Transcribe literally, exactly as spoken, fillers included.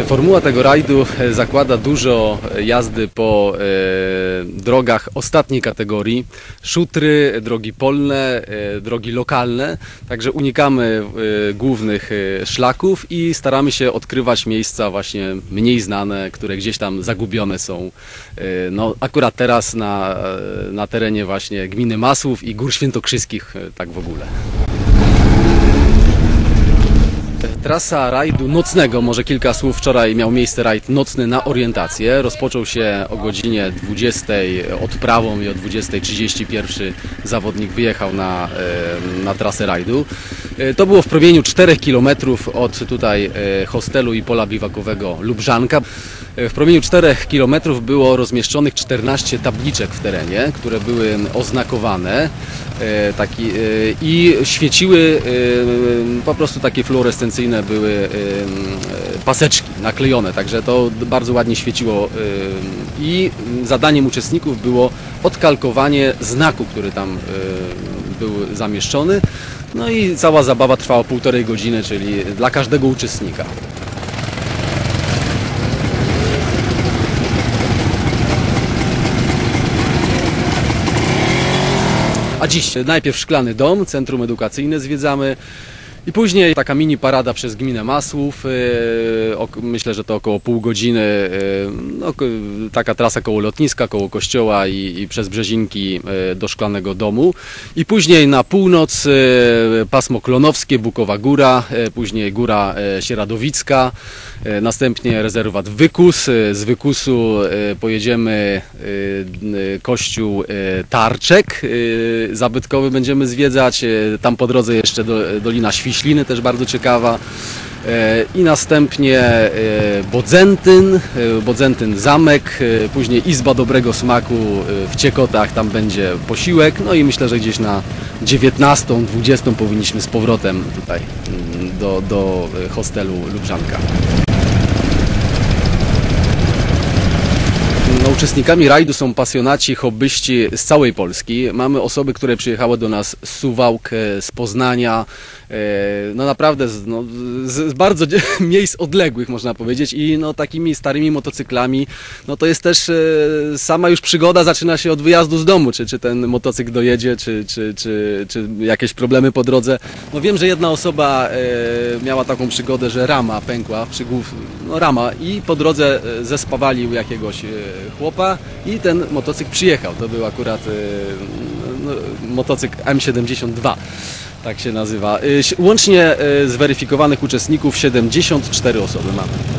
Formuła tego rajdu zakłada dużo jazdy po e, drogach ostatniej kategorii, szutry, drogi polne, e, drogi lokalne, także unikamy e, głównych e, szlaków i staramy się odkrywać miejsca właśnie mniej znane, które gdzieś tam zagubione są. E, no, akurat teraz na, na terenie właśnie gminy Masłów i Gór Świętokrzyskich, e, tak w ogóle. Trasa rajdu nocnego, może kilka słów. Wczoraj miał miejsce rajd nocny na orientację. Rozpoczął się o godzinie dwudziestej odprawą i o dwudziestej trzydzieści pierwszy zawodnik wyjechał na, na trasę rajdu. To było w promieniu czterech kilometrów od tutaj hostelu i pola biwakowego Lubrzanka. W promieniu czterech kilometrów było rozmieszczonych czternaście tabliczek w terenie, które były oznakowane taki, i świeciły, po prostu takie fluorescencyjne były paseczki naklejone, także to bardzo ładnie świeciło i zadaniem uczestników było odkalkowanie znaku, który tam był zamieszczony. No i cała zabawa trwała półtorej godziny, czyli dla każdego uczestnika. A dziś najpierw Szklany Dom, centrum edukacyjne zwiedzamy i później taka mini parada przez gminę Masłów, myślę, że to około pół godziny, no, taka trasa koło lotniska, koło kościoła i, i przez Brzezinki do Szklanego Domu i później na północ pasmo klonowskie, Bukowa Góra, później Góra Sieradowicka, następnie rezerwat Wykus, z Wykusu pojedziemy kościół Tarczek zabytkowy będziemy zwiedzać, tam po drodze jeszcze do, Dolina Świśliny, też bardzo ciekawa. I następnie Bodzentyn, Bodzentyn Zamek, później Izba Dobrego Smaku w Ciekotach, tam będzie posiłek. No i myślę, że gdzieś na dziewiętnastą, dwudziestą powinniśmy z powrotem tutaj do, do hostelu Lubrzanka. No, uczestnikami rajdu są pasjonaci, hobbyści z całej Polski. Mamy osoby, które przyjechały do nas z Suwałk, z Poznania, no naprawdę z, no, z bardzo miejsc odległych, można powiedzieć, i no, takimi starymi motocyklami, no to jest też sama już przygoda zaczyna się od wyjazdu z domu, czy, czy ten motocykl dojedzie, czy, czy, czy, czy jakieś problemy po drodze. No wiem, że jedna osoba miała taką przygodę, że rama pękła, przygłów, no rama, i po drodze zespawali u jakiegoś chłopa i ten motocykl przyjechał. To był akurat no, motocykl M siedemdziesiąt dwa, tak się nazywa. Łącznie zweryfikowanych uczestników siedemdziesiąt cztery osoby mamy.